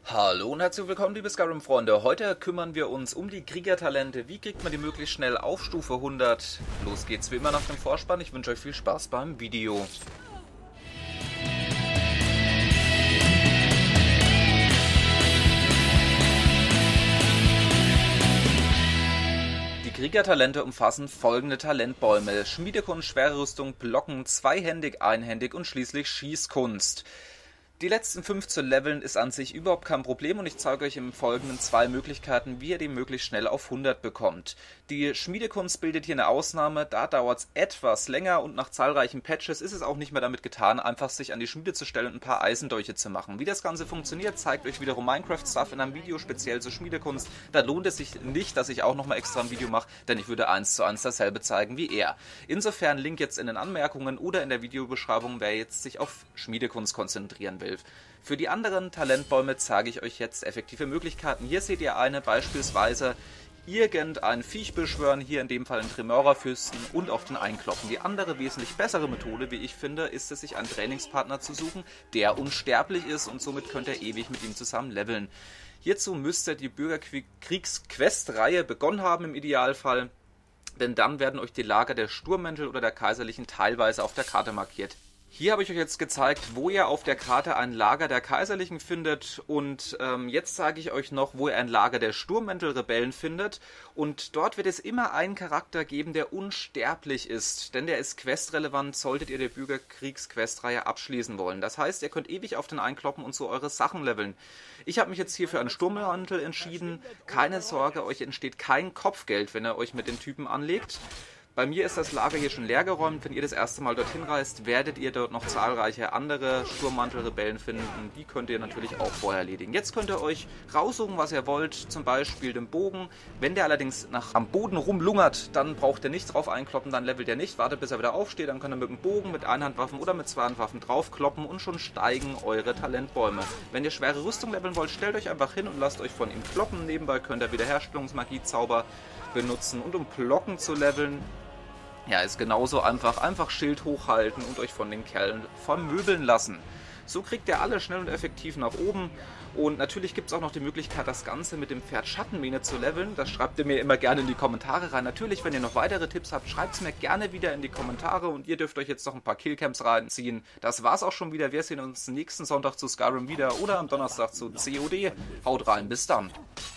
Hallo und herzlich willkommen, liebe Skyrim-Freunde. Heute kümmern wir uns um die Kriegertalente. Wie kriegt man die möglichst schnell auf Stufe 100? Los geht's wie immer nach dem Vorspann. Ich wünsche euch viel Spaß beim Video. Die Kriegertalente umfassen folgende Talentbäume: Schmiedekunst, schwere Rüstung, Blocken, zweihändig, einhändig und schließlich Schießkunst. Die letzten 5 zu leveln ist an sich überhaupt kein Problem und ich zeige euch im Folgenden 2 Möglichkeiten, wie ihr die möglichst schnell auf 100 bekommt. Die Schmiedekunst bildet hier eine Ausnahme, da dauert es etwas länger und nach zahlreichen Patches ist es auch nicht mehr damit getan, einfach sich an die Schmiede zu stellen und ein paar Eisendolche zu machen. Wie das Ganze funktioniert, zeigt euch wiederum Minecraft-Stuff in einem Video speziell zur Schmiedekunst. Da lohnt es sich nicht, dass ich auch nochmal extra ein Video mache, denn ich würde 1:1 dasselbe zeigen wie er. Insofern Link jetzt in den Anmerkungen oder in der Videobeschreibung, wer jetzt sich auf Schmiedekunst konzentrieren will. Für die anderen Talentbäume zeige ich euch jetzt effektive Möglichkeiten. Hier seht ihr eine, beispielsweise irgendein Viech beschwören, hier in dem Fall einen Tremora-Fürsten und auf den einkloppen. Die andere, wesentlich bessere Methode, wie ich finde, ist es, sich einen Trainingspartner zu suchen, der unsterblich ist und somit könnt ihr ewig mit ihm zusammen leveln. Hierzu müsst ihr die Bürgerkriegs-Quest-Reihe begonnen haben im Idealfall, denn dann werden euch die Lager der Sturmmäntel oder der Kaiserlichen teilweise auf der Karte markiert. Hier habe ich euch jetzt gezeigt, wo ihr auf der Karte ein Lager der Kaiserlichen findet und jetzt zeige ich euch noch, wo ihr ein Lager der Sturmmäntelrebellen findet und dort wird es immer einen Charakter geben, der unsterblich ist, denn der ist questrelevant, solltet ihr die Bürgerkriegs-Questreihe abschließen wollen. Das heißt, ihr könnt ewig auf den einkloppen und so eure Sachen leveln. Ich habe mich jetzt hier für einen Sturmmantel entschieden. Keine Sorge, euch entsteht kein Kopfgeld, wenn ihr euch mit den Typen anlegt. Bei mir ist das Lager hier schon leer geräumt. Wenn ihr das erste Mal dorthin reist, werdet ihr dort noch zahlreiche andere Sturmmantelrebellen finden. Die könnt ihr natürlich auch vorher erledigen. Jetzt könnt ihr euch raussuchen, was ihr wollt. Zum Beispiel den Bogen. Wenn der allerdings am Boden rumlungert, dann braucht ihr nicht drauf einkloppen, dann levelt ihr nicht. Wartet, bis er wieder aufsteht. Dann könnt ihr mit dem Bogen, mit Einhandwaffen oder mit Zweihandwaffen draufkloppen und schon steigen eure Talentbäume. Wenn ihr schwere Rüstung leveln wollt, stellt euch einfach hin und lasst euch von ihm kloppen. Nebenbei könnt ihr Wiederherstellungsmagie, Zauber benutzen. Und um Blocken zu leveln, ja, ist genauso einfach Schild hochhalten und euch von den Kerlen vermöbeln lassen. So kriegt ihr alle schnell und effektiv nach oben. Und natürlich gibt es auch noch die Möglichkeit, das Ganze mit dem Pferd Schattenmähne zu leveln. Das schreibt ihr mir immer gerne in die Kommentare rein. Natürlich, wenn ihr noch weitere Tipps habt, schreibt es mir gerne wieder in die Kommentare. Und ihr dürft euch jetzt noch ein paar Killcamps reinziehen. Das war's auch schon wieder. Wir sehen uns nächsten Sonntag zu Skyrim wieder oder am Donnerstag zu COD. Haut rein, bis dann.